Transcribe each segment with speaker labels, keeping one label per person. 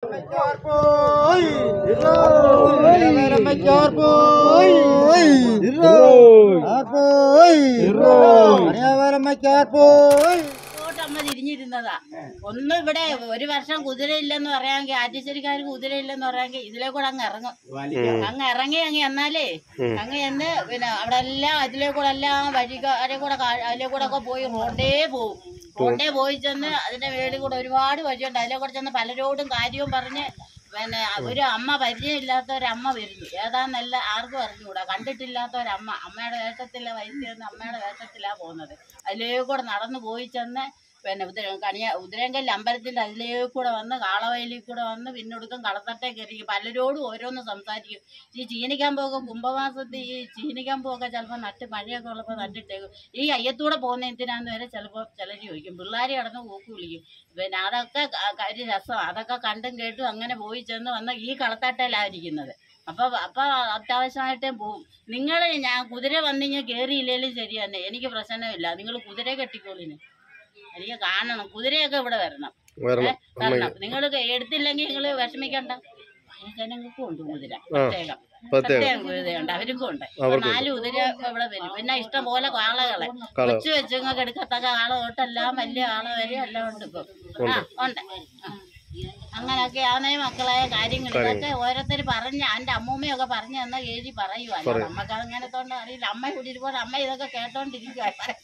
Speaker 1: തിരിഞ്ഞിരുന്നതാ. ഒന്നും ഇവിടെ ഒരു വർഷം കുതിരയില്ലെന്ന് പറയാമെങ്കിൽ ആറ്റിശ്ശേരിക്കാർക്ക് കുതിരയില്ലെന്ന് പറയാമെങ്കിൽ ഇതിലെ കൂടെ അങ്ങ് ഇറങ്ങും. അങ്ങ് എന്നാലേ അങ്ങ് ചെന്ന് പിന്നെ അവിടെ എല്ലാം അതിലെ കൂടെ എല്ലാം വഴിക്കാരെ കൂടെ അതിലെ കൂടെ ഒക്കെ പോയി റോഡേ പോയി ചെന്ന് അതിന്റെ മേളിൽ കൂടെ ഒരുപാട് വഴിയുണ്ട്. അതിലെ കൂടെ ചെന്ന് പലരോടും കാര്യവും പറഞ്ഞ് പിന്നെ ഒരു അമ്മ പരിചയമില്ലാത്ത ഒരമ്മ വരുന്നു. ഏതാന്നല്ല ആർക്കും അറിഞ്ഞുകൂടാ. കണ്ടിട്ടില്ലാത്ത ഒരമ്മ, അമ്മയുടെ വേഷത്തിലെ വയസ്സ് ചെന്ന് അമ്മയുടെ വേഷത്തിലാ പോകുന്നത്. അതിലേ കൂടെ നടന്നു പോയി ചെന്ന് പിന്നെ ഉദരങ്കല്ല് അമ്പലത്തിന്റെ അതിലേക്കൂടെ വന്ന് കാളവയലിൽ കൂടെ വന്ന് പിന്നൊടുക്കം കളത്തട്ടേ കയറി പലരോടും ഓരോന്ന് സംസാരിക്കും. ഈ ചീനിക്കമ്പൊക്കെ കുംഭമാസത്തിൽ ഈ ചീനിക്കമ്പൊക്കെ ചിലപ്പോൾ മഴയൊക്കെ ഉള്ളപ്പോൾ നട്ടിട്ടേക്കും. ഈ അയ്യത്തൂടെ പോകുന്ന എന്തിനാന്ന് വരെ ചിലപ്പോൾ ചിലർ ചോദിക്കും. പിള്ളേരെ കടന്ന് കൂക്ക് വിളിക്കും. പിന്നെ അതൊക്കെ ഒരു രസം. അതൊക്കെ കണ്ടും കേട്ടും അങ്ങനെ പോയി ചെന്ന് വന്ന് ഈ കളത്തട്ടയിലായിരിക്കുന്നത്. അപ്പൊ അത്യാവശ്യമായിട്ടേ പോവും. നിങ്ങൾ ഞാൻ കുതിര വന്നിങ്ങനെ കയറിയില്ലേലും ശരി തന്നെ, എനിക്ക് പ്രശ്നമില്ല. നിങ്ങൾ കുതിര കെട്ടിക്കോളിന്, എനിക്ക് കാണണം. കുതിരയൊക്കെ ഇവിടെ വരണം. നിങ്ങൾ എടുത്തില്ലെങ്കിൽ നിങ്ങൾ വിഷമിക്കണ്ട. ജനങ്ങൾക്കും ഉണ്ട് കുതിര, പ്രത്യേകം കുതിരയുണ്ട്, അവർക്കും ഉണ്ട്. 4 കുതിര ഇവിടെ വരും. പിന്നെ ഇഷ്ടം പോലെ കാളകളെ കൊച്ചു വെച്ചങ്ങൾക്ക് എടുക്കത്തക്ക കാള തൊട്ടെല്ലാം വലിയ കാള വരെ എല്ലാം ഉണ്ട് ഇപ്പം. ഉണ്ട്. അങ്ങനെയൊക്കെ ആണേ മക്കളായ കാര്യങ്ങൾ. ഇതൊക്കെ ഓരോരുത്തർ പറഞ്ഞ എൻ്റെ അമ്മൂമ്മയൊക്കെ പറഞ്ഞു തന്ന എഴുതി പറയുമല്ലോ. നമുക്ക് അങ്ങനത്തോണ്ട് അറിയില്ല. അമ്മ ഇവിടെ ഇരിപ്പോൾ അമ്മ ഇതൊക്കെ കേട്ടോണ്ടിരിക്കുക.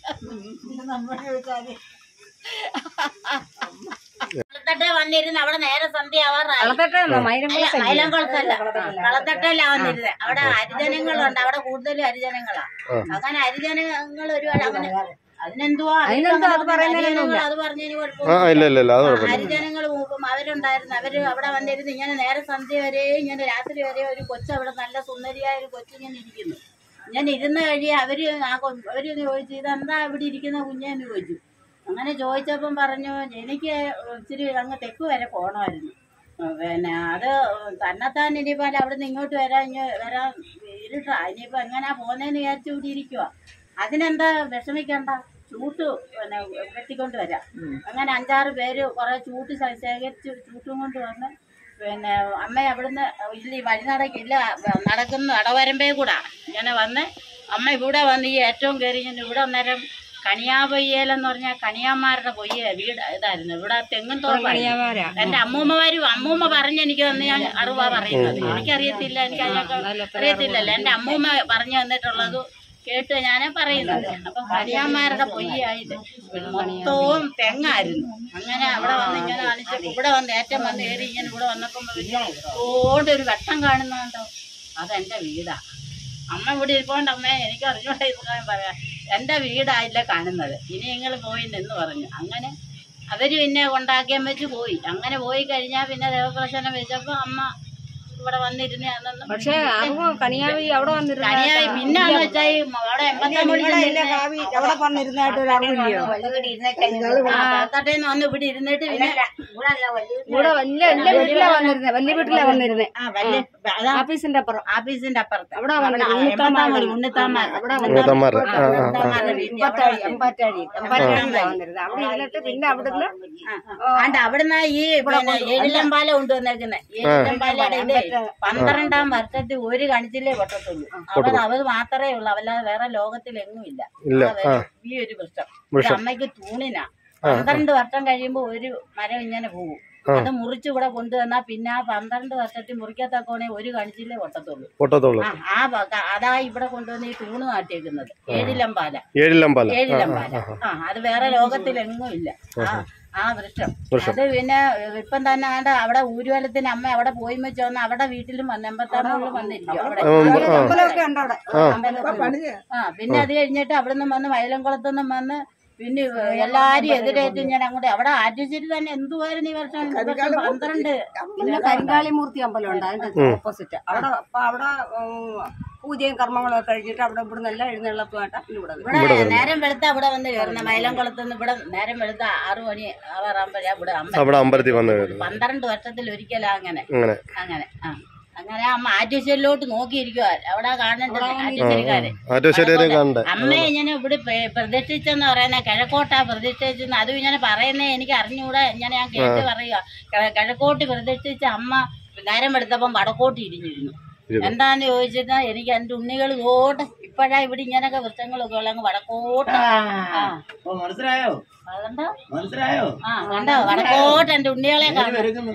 Speaker 1: കളത്തട്ട വന്നിരുന്ന് അവിടെ നേരെ സന്ധ്യ ആവാറായി. മൈലംകുളത്തല്ല, കളത്തട്ടല്ല വന്നിരുന്നത്. അവിടെ ഹരിജനങ്ങളുണ്ട്. അവിടെ കൂടുതലും ഹരിജനങ്ങളാ. അങ്ങനെ ഹരിജനങ്ങൾ ഒരുപാട്. അങ്ങനെ അതിനെന്തുവാ അത് പറഞ്ഞതിന് കുഴപ്പമില്ല. ഹരിജനങ്ങൾ അവരുണ്ടായിരുന്നു. അവര് അവിടെ വന്നിരുന്ന് ഇങ്ങനെ നേരെ സന്ധ്യ വരെ ഇങ്ങനെ രാത്രി വരെ ഒരു കൊച്ചു അവിടെ നല്ല സുന്ദരിയായ ഒരു കൊച്ചിങ്ങനെ ഇരിക്കുന്നു. ഞാൻ ഇരുന്ന് കഴിയാൻ അവര് ചോദിച്ചു ഇതെന്താ ഇവിടെ ഇരിക്കുന്ന കുഞ്ഞെന്ന് ചോദിച്ചു. അങ്ങനെ ചോദിച്ചപ്പം പറഞ്ഞു എനിക്ക് ഇച്ചിരി അങ്ങ് തെക്ക് വരെ പോകണമായിരുന്നു. പിന്നെ അത് തന്നെത്താൻ ഇനിയിപ്പോൾ അവിടെ നിന്ന് ഇങ്ങോട്ട് വരാൻ ഇരുട്ടാ. ഇനിയിപ്പോൾ എങ്ങനെയാ പോകുന്നതെന്ന് വിചാരിച്ചു ഇവിടെ ഇരിക്കുക. അതിനെന്താ വിഷമിക്കണ്ട, ചൂട്ട് പിന്നെ വെട്ടിക്കൊണ്ട് വരാം. അങ്ങനെ 5-6 പേര് കുറെ ചൂട്ട് ശേഖരിച്ച് ചൂട്ടും കൊണ്ട് വന്ന് പിന്നെ അമ്മ അവിടുന്ന് ഇല്ല വഴിനടക്കില്ല നടക്കുന്ന അടവരമ്പേ കൂടാ ഇങ്ങനെ വന്ന് അമ്മ ഇവിടെ വന്ന് ഈ ഏറ്റവും കയറി ഇവിടെ അന്നേരം കണിയാ പൊയ്യലെന്ന് പറഞ്ഞാൽ കണിയാന്മാരുടെ പൊയ്യ വീട് ഇതായിരുന്നു. ഇവിടെ തെങ്ങും തോപ്പാണ്. എന്റെ അമ്മൂമ്മ പറഞ്ഞ് എനിക്ക് തന്നെ ഞാൻ അറിവാ പറയുന്നത്. എനിക്കറിയത്തില്ല, എനിക്ക് അതിനൊക്കെ അറിയത്തില്ലല്ലോ. എന്റെ അമ്മൂമ്മ പറഞ്ഞു തന്നിട്ടുള്ളത് കേട്ട് ഞാനേ പറയുന്നത്. അപ്പൊ കണിയാന്മാരുടെ പൊയ്യായിട്ട് മൊത്തവും തെങ്ങായിരുന്നു. അങ്ങനെ അവിടെ വന്ന് ഇങ്ങനെ കാണിച്ചപ്പോ ഇവിടെ വന്ന് ഏറ്റവും വന്ന് കയറി ഇങ്ങനെ ഇവിടെ വന്നപ്പോ ഒരു വെട്ടം കാണുന്നുണ്ടോ, അതെന്റെ വീടാ. അമ്മ ഇവിടെ ഇരിപ്പോണ്ട് അമ്മേ എനിക്ക് അറിഞ്ഞോട്ടെ ഇത് പറയാം. എൻ്റെ വീടായില്ല കാണുന്നത്, ഇനി നിങ്ങൾ പോയിന്ന് പറഞ്ഞു. അങ്ങനെ അവര് പിന്നെ കൊണ്ടാക്കിയാൻ വെച്ച് പോയി. അങ്ങനെ പോയി കഴിഞ്ഞാൽ പിന്നെ ദേവപ്രശ്നം വെച്ചപ്പോ അമ്മ ഇവിടെ വന്നിരുന്നേ. പക്ഷേ കണിയാവി അവിടെ കണിയാവി പിന്നാന്ന് വെച്ചാൽ അവിടെ തട്ടേന്ന് വന്ന് ഇവിടെ ഇരുന്നിട്ട് പിന്നെ വലിയ വീട്ടിലാ വന്നിരുന്നേ. ആഫീസിന്റെ അപ്പുറത്ത് അവിടെ പിന്നെ അവിടുന്ന് ഈ ഏഴിലമ്പാല കൊണ്ടുവന്നേക്കുന്നത്. ഏഴിലമ്പാലയുടെ ഇത് 12ാം വർഷത്തിൽ ഒരു കണിച്ചിലേ പൊട്ടത്തുള്ളൂ. അവത് മാത്രമേ ഉള്ളൂ, അവല്ലാതെ വേറെ ലോകത്തിലെങ്ങും ഇല്ല. ഈ ഒരു വൃക്ഷം അമ്മയ്ക്ക് തൂണിനാ. 12 വർഷം കഴിയുമ്പോ ഒരു മരം ഇങ്ങനെ പോകും. അത് മുറിച്ച് ഇവിടെ കൊണ്ടുവന്നാ പിന്നെ ആ 12 വർഷത്തിൽ മുറിക്കത്തക്കോണേ ഒരു കണിച്ചിലേ പൊട്ടത്തുള്ളൂ. അതാ ഇവിടെ കൊണ്ടുവന്ന് ഈ തൂണ് നാട്ടിയേക്കുന്നത്. ഏഴിലമ്പാല. അത് വേറെ ലോകത്തിലെങ്ങും ഇല്ല ആ വൃക്ഷം. അത് പിന്നെ ഇപ്പം തന്നെ അവിടെ ഊരുവലത്തിന് അമ്മ അവിടെ പോയി വെച്ച് വന്ന് അവിടെ വീട്ടിലും വന്ന് 86 വന്നിരിക്കും. പിന്നെ അത് കഴിഞ്ഞിട്ട് അവിടെ നിന്നും വന്ന് വയലംകുളത്തുനിന്നും വന്ന് പിന്നെ എല്ലാരും എതിരേറ്റ് ഞാൻ അങ്ങോട്ട് അവിടെ ആറ്റിശ്ശേരി തന്നെ എന്തുവായിരുന്നു ഈ വർഷം 12.
Speaker 2: പിന്നെ കരിങ്കാളിമൂർത്തി അമ്പലം ഉണ്ട് അതിന്റെ ഓപ്പോസിറ്റ്. അവിടെ പൂജയും കർമ്മങ്ങളൊക്കെ കഴിഞ്ഞിട്ട് അവിടെ ഇവിടെ നിന്നെല്ലാം എഴുന്നള്ളത്തുമായിട്ടാ
Speaker 1: ഇവിടെ നേരം വെളുത്ത അവിടെ വന്ന് കയറുന്ന മൈലംകുളത്തുനിന്ന്. ഇവിടെ നേരം വെളുത്ത 6 മണി ആവാറാകുമ്പോഴാ ഇവിടെ അമ്പലത്തിൽ വന്ന് 12 വർഷത്തിൽ ഒരിക്കലാ അങ്ങനെ. അങ്ങനെ അമ്മ ആറ്റുശ്ശേരിയിലോട്ട് നോക്കിയിരിക്കുവാ. അവിടെ കാണേണ്ടത് അമ്മ ഇങ്ങനെ ഇവിടെ പ്രതിഷ്ഠിച്ചെന്ന് പറയുന്ന കിഴക്കോട്ടാ പ്രതിഷ്ഠിച്ചെന്ന്. അതും ഇങ്ങനെ പറയുന്നേ എനിക്ക് അറിഞ്ഞുകൂടാ. ഇങ്ങനെ ഞാൻ കേട്ട് പറയുക, കിഴക്കോട്ട് പ്രതിഷ്ഠിച്ച അമ്മ നേരം എടുത്തപ്പം വടക്കോട്ട് ഇരിഞ്ഞിരുന്നു. എന്താന്ന് ചോദിച്ചിട്ട് എനിക്ക് എന്റെ ഉണ്ണികൾ ഇങ്ങോട്ട് ഇപ്പഴാ ഇവിടെ ഇങ്ങനൊക്കെ വൃത്തങ്ങളൊക്കെ ഉള്ള വടക്കോട്ട്.
Speaker 3: മനസ്സിലായോ?
Speaker 1: കണ്ടോ വടക്കോട്ട് എന്റെ ഉണ്ണികളെ കാണുന്നു.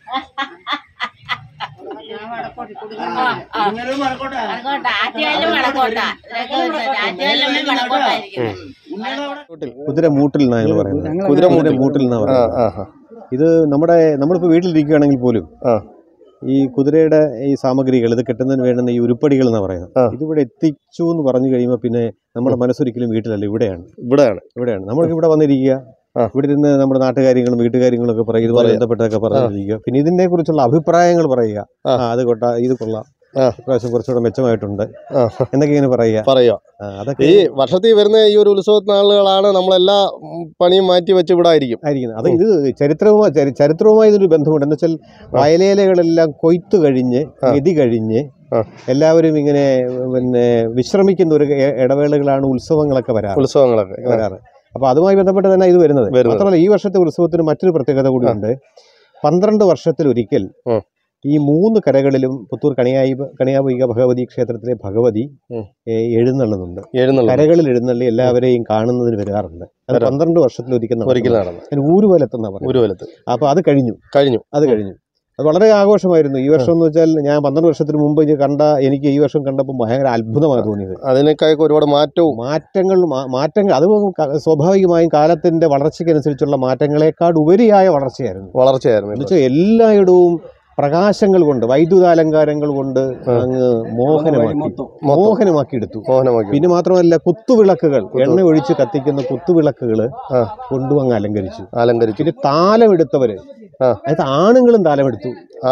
Speaker 4: കുതിരമൂട്ടിൽ എന്നാണ് ഞങ്ങൾ പറയുന്നത്. കുതിരമൂട്ടിൽ എന്നാ പറയുന്നത്. ഇത് നമ്മളിപ്പോ വീട്ടിലിരിക്കുകയാണെങ്കിൽ പോലും ഈ കുതിരയുടെ ഈ സാമഗ്രികൾ ഇത് കിട്ടുന്നതിന് വേണ്ടുന്ന ഈ ഉരുപ്പടികൾ എന്ന് പറയുന്നത് ഇതിവിടെ എത്തിച്ചു എന്ന് പറഞ്ഞു കഴിയുമ്പോൾ പിന്നെ നമ്മുടെ മനസ്സൊരിക്കലും വീട്ടിലല്ല, ഇവിടെയാണ്. നമ്മൾക്ക് ഇവിടെ വന്നിരിക്കുക, ഇവിടെ ഇരുന്ന് നമ്മുടെ നാട്ടുകാര്യങ്ങളും വീട്ടുകാര്യങ്ങളും ഒക്കെ പറയുക, ഇതുപോലെ ബന്ധപ്പെട്ടതൊക്കെ പറഞ്ഞിരിക്കുക. പിന്നെ ഇതിനെ കുറിച്ചുള്ള അഭിപ്രായങ്ങൾ പറയുക, അത് ഇത് കൊള്ളാം, പ്രാവശ്യം കുറച്ചുകൂടെ മെച്ചമായിട്ടുണ്ട് എന്നൊക്കെ ഇങ്ങനെ പറയുക.
Speaker 5: അതൊക്കെ ഈ വർഷത്തിൽ വരുന്ന ഈ ഒരു ഉത്സവനാളുകളാണ് നമ്മളെല്ലാ പണിയും മാറ്റി വെച്ച് ഇവിടെ ആയിരിക്കുന്നത്.
Speaker 4: അത് ഇത് ചരിത്രവുമായി ഇതൊരു ബന്ധമുണ്ട്. എന്ന് വെച്ചാൽ വയലേലകളെല്ലാം കൊയ്ത്തു കഴിഞ്ഞ് ഗതി കഴിഞ്ഞ് എല്ലാവരും ഇങ്ങനെ പിന്നെ വിശ്രമിക്കുന്ന ഒരു ഇടവേളകളാണ് ഉത്സവങ്ങളൊക്കെ വരാറ്. അപ്പൊ അതുമായി ബന്ധപ്പെട്ട് തന്നെ ഇത് വരുന്നത്. മാത്രമല്ല ഈ വർഷത്തെ ഉത്സവത്തിന് മറ്റൊരു പ്രത്യേകത കൂടിയുണ്ട്. 12 വർഷത്തിലൊരിക്കൽ ഈ 3 കരകളിലും പുത്തൂർ കണിയാപൊയ്ക ഭഗവതി ക്ഷേത്രത്തിലെ ഭഗവതി എഴുന്നള്ളുന്നുണ്ട്. കരകളിൽ എഴുന്നള്ളി എല്ലാവരെയും കാണുന്നതിന് വരാറുണ്ട്. അത് 12 വർഷത്തിലൊരിക്കൽ നടന്നു. ഊരുവലത്തെന്നാ പറയുന്നത്. അപ്പൊ അത് കഴിഞ്ഞു. അത് വളരെ ആഘോഷമായിരുന്നു. ഈ വർഷം എന്ന് വെച്ചാൽ ഞാൻ 12 വർഷത്തിന് മുമ്പ് എനിക്ക് ഈ വർഷം കണ്ടപ്പോൾ ഭയങ്കര അത്ഭുതമായി തോന്നിയത്.
Speaker 5: അതിനേക്കാൾ ഒരുപാട്
Speaker 4: മാറ്റങ്ങൾ അത് സ്വാഭാവികമായും കാലത്തിന്റെ വളർച്ചയ്ക്കനുസരിച്ചുള്ള മാറ്റങ്ങളെക്കാൾ ഉപരിയായ വളർച്ചയായിരുന്നു. എന്ന് വെച്ചാൽ എല്ലായിടവും പ്രകാശങ്ങൾ കൊണ്ട്, വൈദ്യുതാലങ്കാരങ്ങൾ കൊണ്ട് അങ്ങ് മോഹനമാക്കി എടുത്തു. പിന്നെ മാത്രമല്ല കുത്തുവിളക്കുകൾ, എണ്ണ ഒഴിച്ച് കത്തിക്കുന്ന കുത്തുവിളക്കുകൾ കൊണ്ടും അങ്ങ് അലങ്കരിച്ചു. പിന്നെ താലമെടുത്തവര്, അതായത് ആണുങ്ങളും താലമെടുത്തു.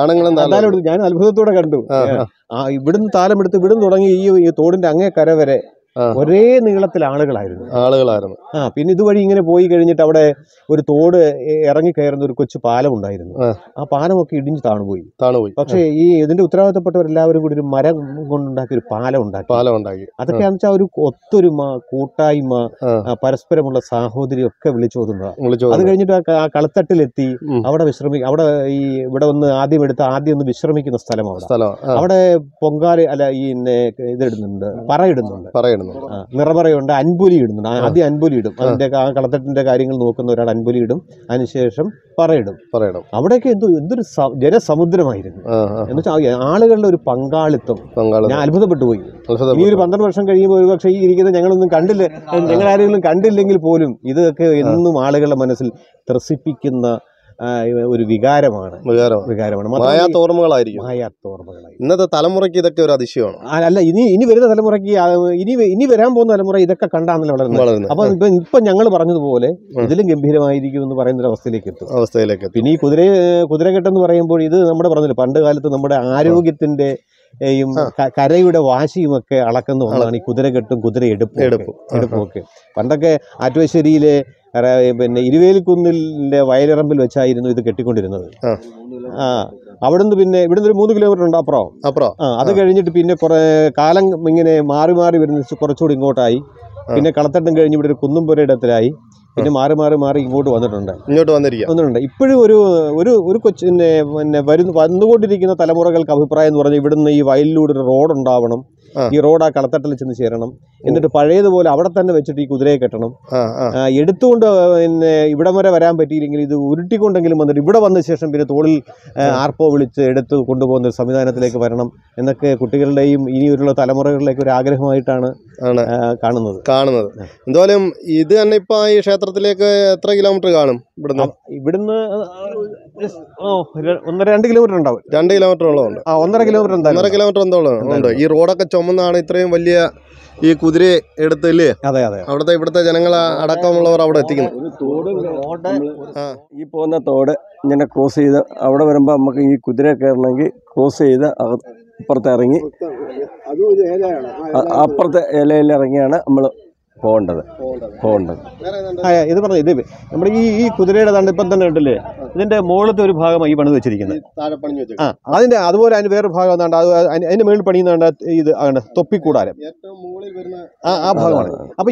Speaker 4: ഞാൻ അത്ഭുതത്തോടെ കണ്ടു. ഇവിടുന്ന് താലമെടുത്ത് ഇവിടുന്ന് തുടങ്ങി ഈ തോടിന്റെ അങ്ങേ കര വരെ ഒരേ നീളത്തിൽ ആളുകളായിരുന്നു. പിന്നെ ഇതുവഴി ഇങ്ങനെ പോയി കഴിഞ്ഞിട്ട് അവിടെ ഒരു തോട് ഇറങ്ങി കയറുന്ന ഒരു കൊച്ചു പാലം ഉണ്ടായിരുന്നു. ആ പാലമൊക്കെ ഇടിഞ്ഞ് താണുപോയി. പക്ഷേ ഈ ഇതിന്റെ ഉത്തരവാദിത്തപ്പെട്ടവരെല്ലാവരും കൂടി ഒരു മരം കൊണ്ടുണ്ടാക്കി ഒരു പാലം ഉണ്ടാക്കി. അതൊക്കെയാണെന്ന് വെച്ചാൽ ഒരു ഒത്തൊരുമ, കൂട്ടായ്മ, പരസ്പരമുള്ള സാഹോദര്യം ഒക്കെ വിളിച്ചോതുന്നതാണ്. അത് കഴിഞ്ഞിട്ട് ആ കളത്തട്ടിലെത്തി അവിടെ ഇവിടെ വന്ന് ആദ്യം ഒന്ന് വിശ്രമിക്കുന്ന സ്ഥലം അവിടെ പൊങ്കാല ഇതിടുന്നുണ്ട്, പറയിടുന്നുണ്ട്, നിറപറയുണ്ട്, അൻപൊലി ഇടുന്നുണ്ട്. ആദ്യം അൻപൊലി ഇടും. അതിന്റെ കളത്തട്ടിന്റെ കാര്യങ്ങൾ നോക്കുന്ന ഒരാൾ അൻപൊലി ഇടും, അതിനുശേഷം പറയിടും. അവിടെയൊക്കെ എന്തൊരു ജനസമുദ്രമായിരുന്നു. എന്ന് വെച്ചാൽ ആളുകളുടെ ഒരു പങ്കാളിത്തം ഞാൻ അത്ഭുതപ്പെട്ടു പോയി. ഇനി ഒരു 12 വർഷം കഴിയുമ്പോൾ ഒരുപക്ഷെ ഈ ഇരിക്കുന്നത് ഞങ്ങളാരെങ്കിലും കണ്ടില്ലെങ്കിൽ പോലും ഇതൊക്കെ എന്നും ആളുകളുടെ മനസ്സിൽ ത്രസിപ്പിക്കുന്ന ഒരു വികാരമാണ്.
Speaker 5: മായാത്തോർമ്മകളായിരിക്കും. ഇന്നത്തെ തലമുറയ്ക്ക് ഇതൊക്കെ ഒരു അതിശയമാണ്.
Speaker 4: അല്ല, ഇനി വരുന്ന തലമുറയ്ക്ക് ഇനി വരാൻ പോകുന്ന തലമുറ ഇതൊക്കെ കണ്ടാണല്ലോ വളരുന്നത്. അപ്പൊ ഇപ്പൊ ഞങ്ങൾ പറഞ്ഞതുപോലെ ഇതിലും ഗംഭീരമായിരിക്കും എന്ന് പറയുന്ന ഒരു അവസ്ഥയിലേക്ക് എത്തും. പിന്നെ ഈ കുതിരകെട്ടെന്ന് പറയുമ്പോൾ ഇത് നമ്മുടെ പറഞ്ഞില്ല, പണ്ട് കാലത്ത് നമ്മുടെ ആരോഗ്യത്തിന്റെ കരയുടെ വാശിയുമൊക്കെ അളക്കുന്ന ഒന്നാണ് ഈ കുതിരകെട്ടും കുതിരയെടുപ്പും ഒക്കെ. പണ്ടൊക്കെ ആറ്റുവശ്ശേരിയിലെ പിന്നെ ഇരുവേലിക്കുന്നിലെ വയലിറമ്പിൽ വെച്ചായിരുന്നു ഇത് കെട്ടിക്കൊണ്ടിരുന്നത്. അവിടുന്ന് പിന്നെ ഇവിടുന്ന് ഒരു 3 കിലോമീറ്റർ ഉണ്ട് അപ്പുറം. അത് കഴിഞ്ഞിട്ട് പിന്നെ കുറെ കാലം ഇങ്ങനെ മാറി വരുന്ന കുറച്ചുകൂടി ഇങ്ങോട്ടായി. പിന്നെ കളത്തട്ടും കഴിഞ്ഞ് ഇവിടെ ഒരു കുന്നുംപുരയിടത്തിലായി. പിന്നെ മാറി ഇങ്ങോട്ട് വന്നിട്ടുണ്ട്. ഇപ്പോഴും ഒരു കൊച്ചിനെ പിന്നെ വന്നുകൊണ്ടിരിക്കുന്ന തലമുറകൾക്ക് അഭിപ്രായം എന്ന് പറഞ്ഞാൽ ഇവിടുന്ന് ഈ വയലിലൂടെ ഒരു റോഡ് ഉണ്ടാവണം, ഈ റോഡ് ആ കളത്തട്ടിൽ ചെന്ന് ചേരണം, എന്നിട്ട് പഴയതുപോലെ അവിടെ തന്നെ വെച്ചിട്ട് ഈ കുതിരയെ കെട്ടണം, എടുത്തുകൊണ്ട് പിന്നെ ഇവിടം വരെ വരാൻ പറ്റിയില്ലെങ്കിൽ ഇത് ഉരുട്ടിക്കൊണ്ടെങ്കിലും വന്നിട്ട് ഇവിടെ വന്ന ശേഷം പിന്നെ തോളിൽ ആർപ്പോ വിളിച്ച് എടുത്ത് കൊണ്ടുപോകുന്ന ഒരു സംവിധാനത്തിലേക്ക് വരണം എന്നൊക്കെ കുട്ടികളുടെയും ഇനിയുള്ള തലമുറകളിലേക്ക് ഒരു ആഗ്രഹമായിട്ടാണ് കാണുന്നത്.
Speaker 5: എന്തായാലും ഇത് തന്നെ ഇപ്പൊ ഈ ക്ഷേത്രത്തിലേക്ക് എത്ര കിലോമീറ്റർ കാണും?
Speaker 4: ഇവിടുന്ന് 1-2 കിലോമീറ്റർ ഉണ്ടാവും.
Speaker 5: 2 കിലോമീറ്ററോളം ഉണ്ട്.
Speaker 4: 1.5 കിലോമീറ്റർ
Speaker 5: 1.5 കിലോമീറ്റർ എന്തോളം ഉണ്ട്. ഈ റോഡൊക്കെ ചുമന്നാണ് ഇത്രയും വലിയ ഈ കുതിരയെ എടുത്തില്ലേ?
Speaker 4: അതെ.
Speaker 5: ഇവിടുത്തെ ജനങ്ങൾ അടക്കമുള്ളവർ അവിടെ എത്തിക്കുന്നു.
Speaker 6: ഈ പോകുന്ന തോട് ഇങ്ങനെ ക്രോസ് ചെയ്ത് അവിടെ വരുമ്പോൾ നമുക്ക് ഈ കുതിര കയറണമെങ്കിൽ ക്രോസ് ചെയ്ത് അപ്പുറത്ത് ഇറങ്ങി അപ്പുറത്തെ ഇലയിൽ ഇറങ്ങിയാണ് നമ്മൾ പോകേണ്ടത്.
Speaker 4: ഇത് പറഞ്ഞു ഇത് നമ്മുടെ ഈ കുതിരയുടെ തണ്ട് ഇപ്പം തന്നെ ഉണ്ടല്ലേ, ഇതിന്റെ മുകളിലത്തെ ഒരു ഭാഗമാണ് ഈ പണിത് വെച്ചിരിക്കുന്നത്. അതിന്റെ അതുപോലെ അതിന് വേറെ ഭാഗം എന്താണ്ട് അതിന്റെ മുകളിൽ പണിയുന്നതാണ്ട് ഇത് തൊപ്പിക്കൂടാരം, ആ ഭാഗമാണ്. അപ്പൊ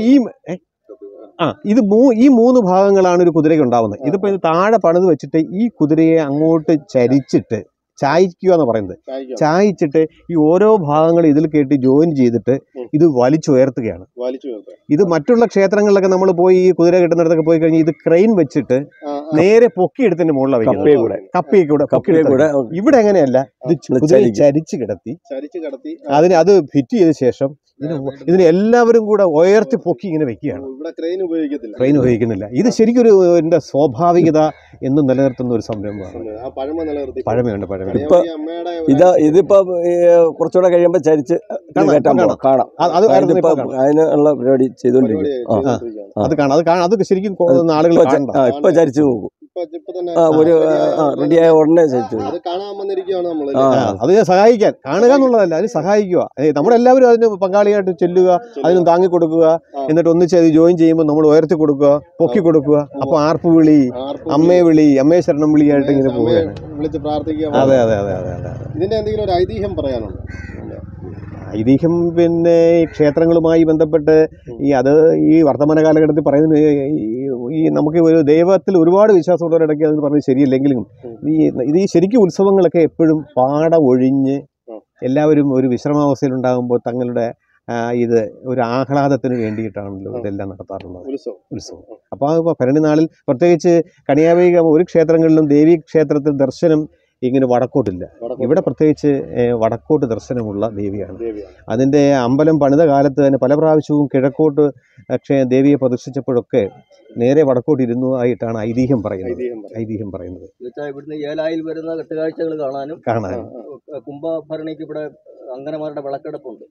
Speaker 4: ഈ 3 ഭാഗങ്ങളാണ് ഒരു കുതിരയ്ക്ക് ഉണ്ടാവുന്നത്. ഇതിപ്പോ ഇത് താഴെ പണിത് വെച്ചിട്ട് ഈ കുതിരയെ അങ്ങോട്ട് ചരിച്ചിട്ട് ചായ്ക്കുക എന്ന് പറയുന്നത്, ചായച്ചിട്ട് ഈ ഓരോ ഭാഗങ്ങളും ഇതിൽ കയറ്റി ജോയിൻ ചെയ്തിട്ട് ഇത് വലിച്ചുയർത്തുകയാണ്. ഇത് മറ്റുള്ള ക്ഷേത്രങ്ങളിലൊക്കെ നമ്മൾ പോയി ഈ കുതിര കിട്ടുന്നിടത്തൊക്കെ പോയി കഴിഞ്ഞാൽ ഇത് ക്രെയിൻ വെച്ചിട്ട് നേരെ പൊക്കിയെടുത്തിന്റെ മുകളിലാണ് വെക്കുന്നത്. കപ്പയെ കൂടെ. ഇവിടെ എങ്ങനെയല്ല, ഇത് ചരിച്ച് കിടത്തി അത് ഫിറ്റ് ചെയ്ത ശേഷം ഇതിന് എല്ലാവരും കൂടെ ഉയർത്തി പൊക്കി ഇങ്ങനെ വെക്കുകയാണ്. ക്രെയിൻ ഉപയോഗിക്കുന്നില്ല. ഇത് ശരിക്കും ഒരു സ്വാഭാവികത എന്ന് നിലനിർത്തുന്ന ഒരു സംരംഭമാണ്. പഴമയുണ്ട്.
Speaker 6: ഇതിപ്പോ കുറച്ചുകൂടെ കഴിയുമ്പോ ചരിച്ച് കാണാം. അതിനുള്ള പരിപാടി ചെയ്തോണ്ടിരിക്കും.
Speaker 4: അത് ശരിക്കും ആളുകൾ
Speaker 6: ഇപ്പൊ ചരിച്ചു നോക്കും. ഒരു റെഡിയായ ഉടനെ ചരിച്ചു.
Speaker 4: അത് സഹായിക്കാൻ കാണുക എന്നുള്ളതല്ല, അതിന് സഹായിക്കുക. നമ്മളെല്ലാവരും അതിന് പങ്കാളിയായിട്ട് ചെല്ലുക, അതിന് താങ്ങി കൊടുക്കുക, എന്നിട്ട് ഒന്നിച്ച് അത് ജോയിൻ ചെയ്യുമ്പോൾ നമ്മൾ ഉയർത്തി കൊടുക്കുക, പൊക്കി കൊടുക്കുക. അപ്പൊ ആർപ്പ് വിളി, അമ്മയെ വിളി, അമ്മയെ ശരണം വിളിയായിട്ട് ഇങ്ങനെ പോവുകയാണ്. അതെ.
Speaker 5: ഇതിന്റെ എന്തെങ്കിലും ഒരു ഐതിഹ്യം പറയാനുണ്ടോ?
Speaker 4: ഐതിഹ്യം പിന്നെ ഈ ക്ഷേത്രങ്ങളുമായി ബന്ധപ്പെട്ട് ഈ വർത്തമാന കാലഘട്ടത്തിൽ പറയുന്നത് ഈ നമുക്ക് ഒരു ദൈവത്തിൽ ഒരുപാട് വിശ്വാസമുള്ളവരിടയ്ക്ക് അതിന് പറഞ്ഞത് ശരിയല്ലെങ്കിലും ഈ ശരിക്കും ഉത്സവങ്ങളൊക്കെ എപ്പോഴും ഒഴിഞ്ഞ് എല്ലാവരും ഒരു വിശ്രമാവസ്ഥയിലുണ്ടാകുമ്പോൾ തങ്ങളുടെ ഇത് ഒരു ആഹ്ലാദത്തിന് വേണ്ടിയിട്ടാണല്ലോ ഇതെല്ലാം നടത്താറുള്ളത് ഉത്സവം. അപ്പോൾ ഭരണി നാളിൽ പ്രത്യേകിച്ച് കണിയാവൈക ഒരു ക്ഷേത്രങ്ങളിലും ദേവീ ക്ഷേത്രത്തിൽ ദർശനം ഇങ്ങനെ വടക്കോട്ടില്ല. ഇവിടെ പ്രത്യേകിച്ച് വടക്കോട്ട് ദർശനമുള്ള ദേവിയാണ്. അതിൻ്റെ അമ്പലം പണിത കാലത്ത് തന്നെ പല പ്രാവശ്യവും കിഴക്കോട്ട് ദേവിയെ പ്രതിഷ്ഠിച്ചപ്പോഴൊക്കെ നേരെ വടക്കോട്ട് ഇരുന്നതായിട്ടാണ് ഐതിഹ്യം പറയുന്നത്.
Speaker 6: ഇവിടുന്ന് ഏലായിൽ വരുന്ന കെട്ടുകാഴ്ചകൾ കാണാനും കുംഭഭരണിക്ക് ഇവിടെ അങ്കനമാരുടെ വിളക്കെടുപ്പുണ്ട്.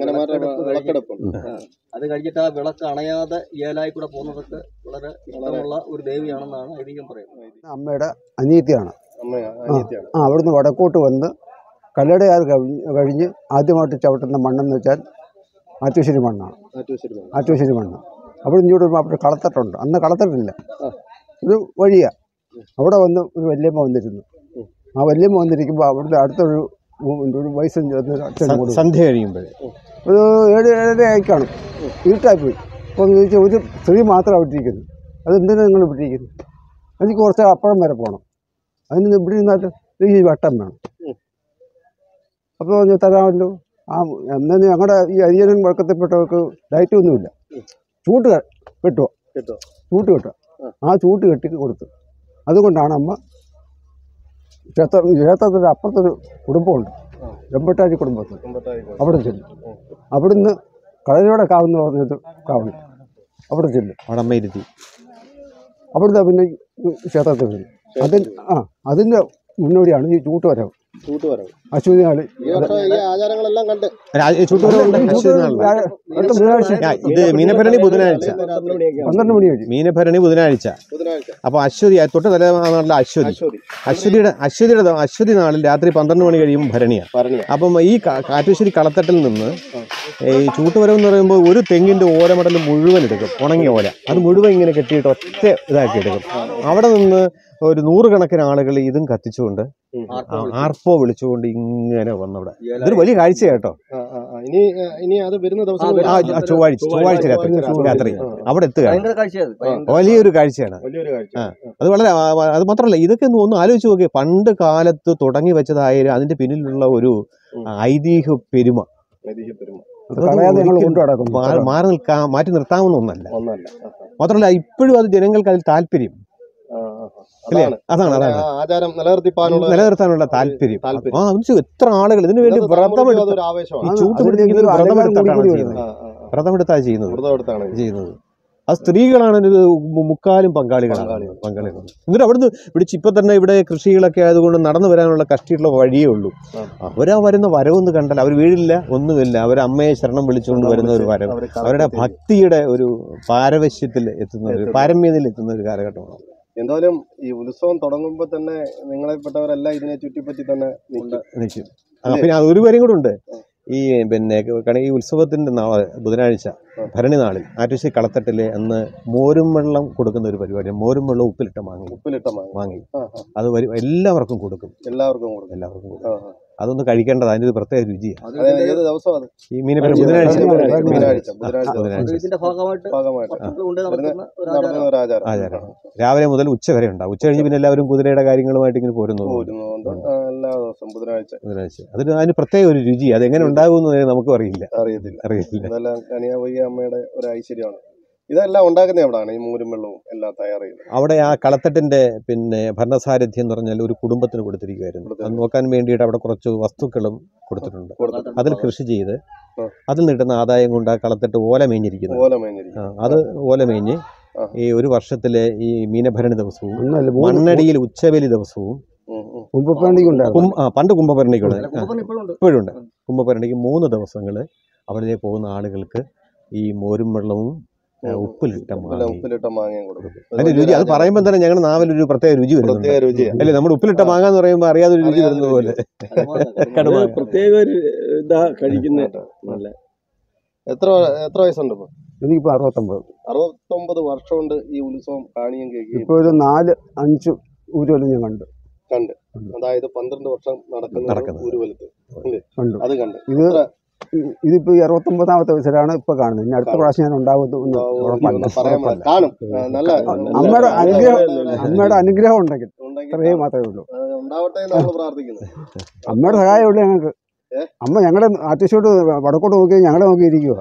Speaker 6: അത് കഴിഞ്ഞിട്ട് ആ വിളക്ക് അണയാതെ ഏലായി കൂടെ പോകുന്നതൊക്കെ വളരെ ഇഷ്ടമുള്ള ഒരു ദേവിയാണെന്നാണ് ഐതിഹ്യം പറയുന്നത്.
Speaker 7: അമ്മയുടെ അനിയത്തിയാണ്. അവിടുന്ന് വടക്കോട്ട് വന്ന് കല്ലടയാർ കഴിഞ്ഞ് ആദ്യമായിട്ട് ചവിട്ടുന്ന മണ്ണെന്ന് വെച്ചാൽ ആറ്റുശ്ശേരി മണ്ണാണ്. ആറ്റുശ്ശേരി മണ്ണ്. അവിടെ ഇങ്ങോട്ട് വരുമ്പോൾ അവിടെ കളത്തട്ടുണ്ട്. അന്ന് കളത്തട്ടില്ല, ഒരു വഴിയാണ്. അവിടെ വന്ന് ഒരു വല്യമ്മ വന്നിരുന്നു. ആ വല്യമ്മ വന്നിരിക്കുമ്പോൾ അവിടുത്തെ അടുത്തൊരു വയസ്സും
Speaker 4: സന്ധ്യ കഴിയുമ്പോൾ
Speaker 7: ഒരു 7-7:30 ആയി കാണും. ഇരുട്ടായി പോയി. അപ്പോൾ ചോദിച്ചാൽ ഒരു സ്ത്രീ മാത്രം വിട്ടിരിക്കുന്നു. അതെന്തിനാണ് നിങ്ങൾ വിട്ടിരിക്കുന്നത്? എനിക്ക് കുറച്ച് അപ്പുറം വരെ പോകണം, അതിന് ഇവിടെ നിന്നായിട്ട് ഈ വട്ടം വേണം. അപ്പോൾ തരാമല്ലോ. എന്നാൽ ഞങ്ങളുടെ ഈ അരിയനും വഴക്കത്തിൽപ്പെട്ടവർക്ക് ഡയറ്റ് ഒന്നുമില്ല. ചൂട്ട് കെട്ടുക. ആ ചൂട്ട് കെട്ടി കൊടുത്തു. അതുകൊണ്ടാണ് അമ്മ ക്ഷേത്രത്തിൻ്റെ അപ്പുറത്തൊരു കുടുംബമുണ്ട്, വെമ്പട്ടാരി കുടുംബത്തിൽ. അവിടെ ചെല്ലും. അവിടുന്ന് കളരിയുടെ കാവെന്ന് പറഞ്ഞത് കാവുണ്ട്. അവിടെ ചെല്ലും. അവിടുന്ന് പിന്നെ ക്ഷേത്രത്തിൽ വരും. അതിൻ്റെ മുന്നോടിയാണ് ഈ ചൂട്ടുവരവ്. അശ്വതി നാള്
Speaker 4: മീനഭരണി ബുധനാഴ്ച
Speaker 7: 12 മണി വഴി.
Speaker 4: മീനഭരണി ബുധനാഴ്ച. അപ്പൊ അശ്വതി തൊട്ട് തലേന്നാണല്ലോ അശ്വതി നാളിൽ രാത്രി 12 മണി കഴിയുമ്പോൾ ഭരണിയാണ്. അപ്പം ഈ കാറ്റുശ്ശേരി കളത്തട്ടിൽ നിന്ന് ഈ ചൂട്ടുവരവ് എന്ന് പറയുമ്പോൾ ഒരു തെങ്ങിന്റെ ഓലമടൽ മുഴുവൻ എടുക്കും, ഉണങ്ങിയ ഓല. അത് മുഴുവൻ ഇങ്ങനെ കെട്ടിയിട്ട് ഒറ്റ ഇതാക്കി എടുക്കും. അവിടെ നിന്ന് ഒരു 100 കണക്കിന് ആളുകൾ ഇതും കത്തിച്ചുകൊണ്ട് ആർപ്പോ വിളിച്ചുകൊണ്ട് ഇങ്ങനെ വന്നവിടെ. ഇതൊരു വലിയ കാഴ്ച കേട്ടോ. ചൊവ്വാഴ്ച രാത്രി അവിടെ എത്തുക വലിയൊരു കാഴ്ചയാണ്. അത് വളരെ അത് മാത്രമല്ല, ഇതൊക്കെ ഒന്ന് ആലോചിച്ച് നോക്കിയേ. പണ്ട് കാലത്ത് തുടങ്ങി വെച്ചതായാലും അതിന്റെ പിന്നിലുള്ള ഒരു ഐതിഹ്യ പെരുമ മാറ്റി നിർത്താവുന്ന ഒന്നല്ല. മാത്രമല്ല ഇപ്പോഴും അത് ജനങ്ങൾക്ക് അതിൽ താല്പര്യം. അതാണ് നിലനിർത്താനുള്ള താല്പര്യം. എത്ര ആളുകൾ ഇതിനു വേണ്ടി വ്രതമെടുത്താണ് ചെയ്യുന്നത്. ആ സ്ത്രീകളാണ് മുക്കാലും പങ്കാളികളാണ്. എന്നിട്ട് അവിടുന്ന് പിടിച്ച് ഇപ്പൊ തന്നെ ഇവിടെ കൃഷികളൊക്കെ ആയതുകൊണ്ട് നടന്നു വരാനുള്ള കഷ്ടിയുള്ള വഴിയേ ഉള്ളൂ. അവരാ വരുന്ന വരവൊന്ന് കണ്ടാൽ അവർ വീഴില്ല, ഒന്നുമില്ല. അവർ അമ്മയെ ശരണം വിളിച്ചുകൊണ്ട് വരുന്ന ഒരു വരവ്, അവരുടെ ഭക്തിയുടെ ഒരു പാരവശ്യത്തിൽ എത്തുന്ന ഒരു പാരമ്യതയിൽ എത്തുന്ന ഒരു കാലഘട്ടമാണ്.
Speaker 5: എന്തായാലും ഈ ഉത്സവം തുടങ്ങുമ്പോൾ തന്നെ നിങ്ങളെപ്പെട്ടവരെല്ലാം ഇതിനെ ചുറ്റിപ്പറ്റി തന്നെ നിൽക്കും.
Speaker 4: പിന്നെ ഒരു കാര്യം കൂടെ ഉണ്ട്. ഈ പിന്നെ ഈ ഉത്സവത്തിന്റെ ബുധനാഴ്ച ഭരണി നാളിൽ ആറ്റുശ്ശേരി കളത്തട്ടില് അന്ന് മോരും വെള്ളം കൊടുക്കുന്ന ഒരു പരിപാടി. മോരും വെള്ളം ഉപ്പിലിട്ട മാങ്ങി അത് എല്ലാവർക്കും കൊടുക്കും. അതൊന്ന് കഴിക്കേണ്ടത്, അതിൻ്റെ ഒരു പ്രത്യേക രുചിയാണ്. ഈ മീനപ്പുരം ബുധനാഴ്ച ആചാരം രാവിലെ മുതൽ ഉച്ച വരെ ഉണ്ടാവും. ഉച്ച കഴിഞ്ഞ് പിന്നെ എല്ലാവരും കുതിരയുടെ കാര്യങ്ങളുമായിട്ട് ഇങ്ങനെ പോരുന്നു. ബുധനാഴ്ച അതിന് പ്രത്യേക ഒരു രുചി. അതെങ്ങനെ ഉണ്ടാകുമെന്ന് നമുക്കും അറിയില്ല.
Speaker 5: അമ്മയുടെ ഒരു ഐശ്വര്യമാണ്. ഇതെല്ലാം ഉണ്ടാക്കുന്ന എവിടെയാണ് ഈ മോരും വെള്ളവും എല്ലാം തയ്യാർ ചെയ്യുന്നത്?
Speaker 4: അവിടെ ആ കളത്തട്ടിന്റെ പിന്നെ ഭരണസാരഥ്യം എന്ന് പറഞ്ഞാൽ ഒരു കുടുംബത്തിന് കൊടുത്തിരിക്കുകയായിരുന്നു. അത് നോക്കാൻ വേണ്ടിയിട്ട് അവിടെ കുറച്ച് വസ്തുക്കളും കൊടുത്തിട്ടുണ്ട്. അതിൽ കൃഷി ചെയ്ത് അതിൽ കിട്ടുന്ന ആദായം കൊണ്ട് ആ കളത്തട്ട് ഓല മേഞ്ഞിരിക്കുന്നു. അത് ഓല മേഞ്ഞ് ഈ ഒരു വർഷത്തിലെ ഈ മീനഭരണി ദിവസവും മണ്ണടിയിൽ ഉച്ചബലി ദിവസവും പണ്ട് കുംഭഭരണിക്കുണ്ട്, ഇപ്പോഴും ഉണ്ട്. കുംഭഭരണിക്ക് 3 ദിവസങ്ങൾ അവിടെ പോകുന്ന ആളുകൾക്ക് ഈ മോരും വെള്ളവും ഉപ്പിലിട്ട മാങ്ങയും കൊടുക്കും. അതിന്റെ രുചി അത് പറയുമ്പോൾ തന്നെ ഞങ്ങളുടെ നാവിലൊരു പ്രത്യേക രുചി വരുന്നുണ്ട് അല്ലേ? നമ്മുടെ ഉപ്പിലിട്ട മാങ്ങ എന്ന് പറയുമ്പോൾ അറിയാതെ ഒരു രുചി വരുന്നത് പോലെ
Speaker 5: പ്രത്യേക ഒരു ഇതാ കഴിക്കുന്നത്. എത്ര വയസ്സുണ്ട് ഇപ്പൊ?
Speaker 7: എനിക്കിപ്പോ 69
Speaker 5: വർഷം കൊണ്ട് ഈ ഉത്സവം കാണിയും കേൾക്കും.
Speaker 7: ഇപ്പൊ ഒരു 4-5 ഊരുവലും ഞാൻ കണ്ട്.
Speaker 5: അതായത് 12 വർഷം നടക്കുന്ന ഊരുവലത്ത് അത് കണ്ട്.
Speaker 7: ഇതിപ്പോ 69ാമത്തെ വയസ്സിലാണ് ഇപ്പൊ കാണുന്നത്. ഇനി അടുത്ത പ്രാവശ്യം ഞാൻ ഉണ്ടാകുമെന്ന് അമ്മയുടെ അനുഗ്രഹം ഉണ്ടെങ്കിൽ അത്രയും മാത്രമേ ഉള്ളൂ. അമ്മയുടെ സഹായം ഉള്ളൂ ഞങ്ങൾക്ക്. അമ്മ ഞങ്ങളുടെ ആറ്റുശ്ശേരി വടക്കോട്ട് നോക്കി ഞങ്ങളെ നോക്കിയിരിക്കുക.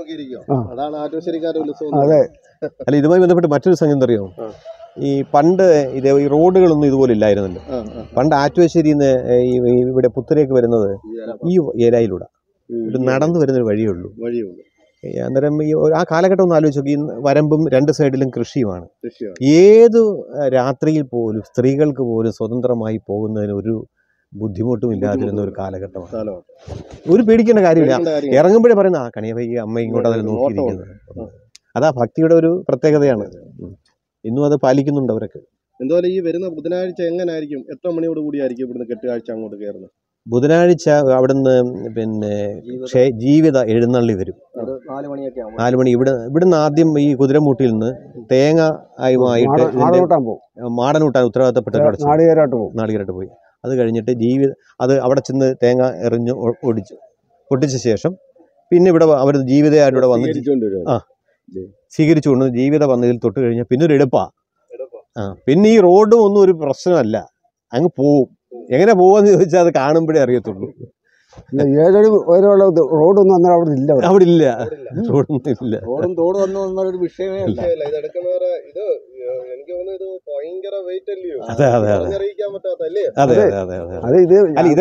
Speaker 7: അതെ.
Speaker 4: അല്ല, ഇതുമായി ബന്ധപ്പെട്ട് മറ്റൊരു സംഗതി എന്തറിയോ? ഈ പണ്ട് ഈ റോഡുകളൊന്നും ഇതുപോലെ ഇല്ലായിരുന്നല്ലോ. പണ്ട് ആറ്റുശ്ശേരിയിൽ നിന്ന് ഇവിടെ പുത്തൂരേക്ക് വരുന്നത് ഈ ഏലായിലൂടെ നടന്നു വരുന്നൊരു വഴിയുള്ളൂ. അന്നേരം ആ കാലഘട്ടം ഒന്ന് ആലോചിച്ച് നോക്കി. വരമ്പും 2 സൈഡിലും കൃഷിയുമാണ്. ഏതു രാത്രിയിൽ പോലും സ്ത്രീകൾക്ക് പോലും സ്വതന്ത്രമായി പോകുന്നതിന് ഒരു ബുദ്ധിമുട്ടും ഇല്ലാതിരുന്ന ഒരു കാലഘട്ടമാണ്. ഒരു പേടിക്കേണ്ട കാര്യമില്ല. ഇറങ്ങുമ്പോഴേ പറയുന്ന ആ കണിയവയ്യ അമ്മ ഇങ്ങോട്ട് അതിൽ നോക്കിയിരിക്കുന്നത്. അതാ ഭക്തിയുടെ ഒരു പ്രത്യേകതയാണ്. ഇന്നും അത് പാലിക്കുന്നുണ്ട് അവരൊക്കെ.
Speaker 5: എന്തായാലും ഈ വരുന്ന ബുധനാഴ്ച എങ്ങനായിരിക്കും? എത്ര മണിയോട് കൂടിയായിരിക്കും ഇവിടുന്ന് കെട്ടുകാഴ്ച അങ്ങോട്ട് കയറുന്നത്?
Speaker 4: ബുധനാഴ്ച അവിടുന്ന് പിന്നെ ജീവിത എഴുന്നള്ളി വരും. 4 മണി. ഇവിടുന്ന് ആദ്യം ഈ കുതിരമൂട്ടിൽ നിന്ന് തേങ്ങ ആയിട്ട് മാടനൂട്ടാൻ ഉത്തരവാദിത്തപ്പെട്ട നാളികേരായിട്ട് പോയി. അത് കഴിഞ്ഞിട്ട് അത് അവിടെ ചെന്ന് തേങ്ങ എറിഞ്ഞ് പൊട്ടിച്ച ശേഷം പിന്നെ ഇവിടെ അവർ ജീവിതയായിട്ട് ഇവിടെ വന്ന് സ്വീകരിച്ചു കൊണ്ട് ജീവിത വന്നതിൽ തൊട്ട് കഴിഞ്ഞാൽ പിന്നെ ഒരു എടുപ്പാ. പിന്നെ ഈ റോഡും ഒന്നും ഒരു പ്രശ്നമല്ല, അങ്ങ് പോവും. എങ്ങനെ പോവാന്ന് ചോദിച്ചാൽ അത് കാണുമ്പോഴേ അറിയത്തുള്ളൂ.
Speaker 7: 7 അടി ഉയരമുള്ള റോഡൊന്നും അന്നേരം അവിടെ ഇല്ല.
Speaker 4: റോഡൊന്നും ഇല്ല.
Speaker 6: റോഡും തോട് വന്നൊരു വിഷയമേ അല്ല.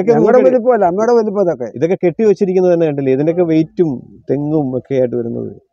Speaker 4: ഇതൊക്കെ കെട്ടി വെച്ചിരിക്കുന്നത് തന്നെ കണ്ടില്ലേ? ഇതിന്റെയൊക്കെ വെയിറ്റും തെങ്ങും ഒക്കെ ആയിട്ട് വരുന്നത്.